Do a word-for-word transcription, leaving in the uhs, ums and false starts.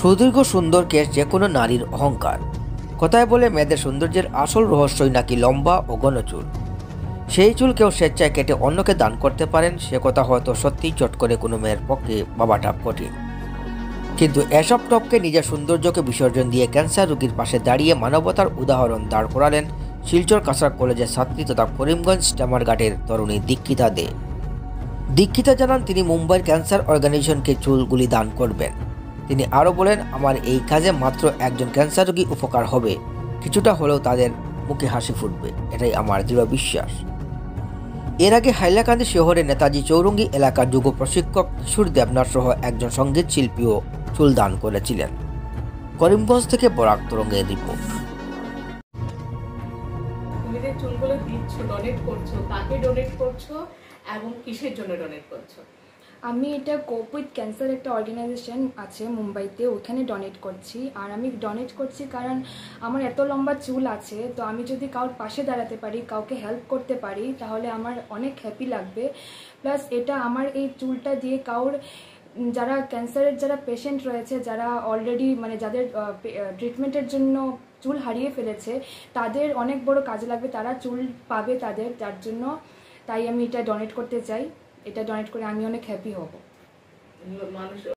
সুদীর্ঘ সুন্দর কেশ যে কোনো নারীর অহংকার। কথায় বলে মেয়েদের সৌন্দর্যের আসল রহস্যই নাকি লম্বা ও ঘন চুল। সেই চুল কেউ স্বেচ্ছায় কেটে অন্যকে দান করতে পারেন, সে কথা হয়তো সত্যিই চট করে কোনো মেয়ের পক্ষে ভাবাটা কঠিন। কিন্তু এসব টপকে নিজের সৌন্দর্যকে বিসর্জন দিয়ে ক্যান্সার রোগীর পাশে দাঁড়িয়ে মানবতার উদাহরণ দাঁড় করালেন শিলচর কাছাড় কলেজের ছাত্রী তথা করিমগঞ্জ স্টামারঘাটের তরুণী দীক্ষিতা দে। দীক্ষিতা জানান তিনি মুম্বাইয়ের ক্যান্সার অর্গানাইজেশনকে চুলগুলি দান করবেন। তিনি আরও বলেন, আমার এই কাজে মাত্র একজন ক্যান্সার রোগী উপকার হবে, কিছুটা হলেও তাদের মুখে হাসি ফুটবে, এটাই আমার দৃঢ় বিশ্বাস। এর আগে হাইলাকান্দি শহরের নেতাজি চৌরঙ্গি এলাকার যুব প্রশিক্ষক কিশোর দেবনাথ সহ একজন সঙ্গীত শিল্পীও চুল দান করেছিলেন। করিমগঞ্জ থেকে বরাক তরঙ্গের রিপোর্ট। চুলগুলো দিচ্ছ, ডোনেট করছো, কাকে ডোনেট করছো এবং কিসের জন্য ডোনেট করছো? আমি এটা কোপ উইথ ক্যান্সার একটা অর্গানাইজেশন আছে মুম্বাইতে, ওখানে ডোনেট করছি। আর আমি ডোনেট করছি কারণ আমার এত লম্বা চুল আছে, তো আমি যদি কারোর পাশে দাঁড়াতে পারি, কাউকে হেল্প করতে পারি, তাহলে আমার অনেক হ্যাপি লাগবে। প্লাস এটা আমার এই চুলটা দিয়ে কারোর যারা ক্যান্সারের যারা পেশেন্ট রয়েছে, যারা অলরেডি মানে যাদের ট্রিটমেন্টের জন্য চুল হারিয়ে ফেলেছে, তাদের অনেক বড় কাজে লাগবে, তারা চুল পাবে তাদের, যার জন্য তাই আমি এটা ডোনেট করতে চাই। এটা ডোনেট করে আমি অনেক হ্যাপি হব। মানুষ